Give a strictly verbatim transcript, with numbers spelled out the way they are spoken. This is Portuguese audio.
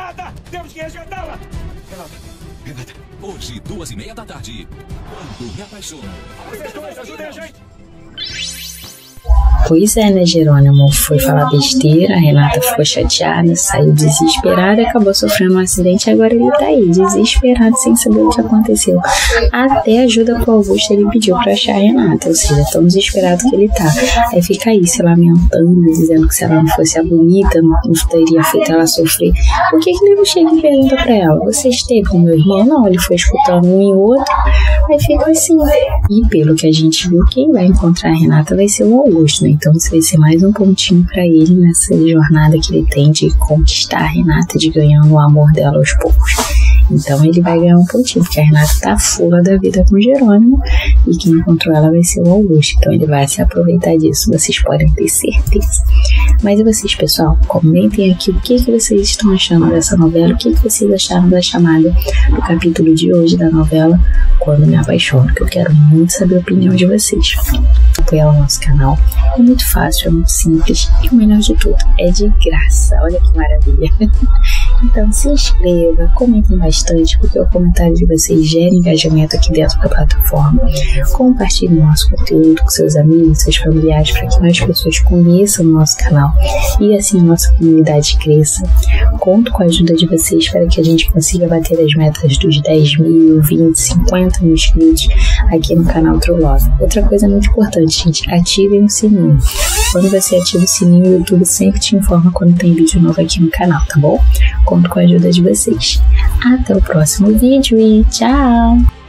Renata! Temos que resgatá-la! Renata, Renata. Hoje, duas e meia da tarde. Quando me apaixono. Vocês dois, ajudem a gente! Pois é, né, Jerônimo? Foi falar besteira, a Renata ficou chateada, saiu desesperada, acabou sofrendo um acidente e agora ele tá aí, desesperado, sem saber o que aconteceu. Até ajuda pro Augusto ele pediu pra achar a Renata, ou seja, tão desesperado que ele tá. Aí fica aí se lamentando, dizendo que se ela não fosse a bonita, não teria feito ela sofrer. Por que que ele não chega e pergunta pra ela? Você esteve com meu irmão? Não, ele foi escutando um e outro. Aí fica assim. E pelo que a gente viu, quem vai encontrar a Renata vai ser o Augusto, né? Então isso vai ser mais um pontinho pra ele nessa jornada que ele tem de conquistar a Renata, de ganhar o amor dela aos poucos. Então ele vai ganhar um pontinho, porque a Renata tá fula da vida com o Jerônimo e quem encontrou ela vai ser o Augusto. Então ele vai se aproveitar disso, vocês podem ter certeza. Mas e vocês, pessoal? Comentem aqui o que, que vocês estão achando dessa novela, o que, que vocês acharam da chamada do capítulo de hoje da novela Quando Me Apaixono, que eu quero muito saber a opinião de vocês. Apoiar o nosso canal é muito fácil, é muito simples e o melhor de tudo, é de graça. Olha que maravilha! Então se inscreva, comentem bastante, porque o comentário de vocês gera engajamento aqui dentro da plataforma. Compartilhe o nosso conteúdo com seus amigos, seus familiares, para que mais pessoas conheçam o nosso canal e assim a nossa comunidade cresça. Conto com a ajuda de vocês para que a gente consiga bater as metas dos dez mil, vinte, cinquenta mil inscritos aqui no canal True Love. Outra coisa muito importante, gente, ativem o sininho. Quando você ativa o sininho, o YouTube sempre te informa quando tem vídeo novo aqui no canal, tá bom? Conto com a ajuda de vocês. Até o próximo vídeo e tchau!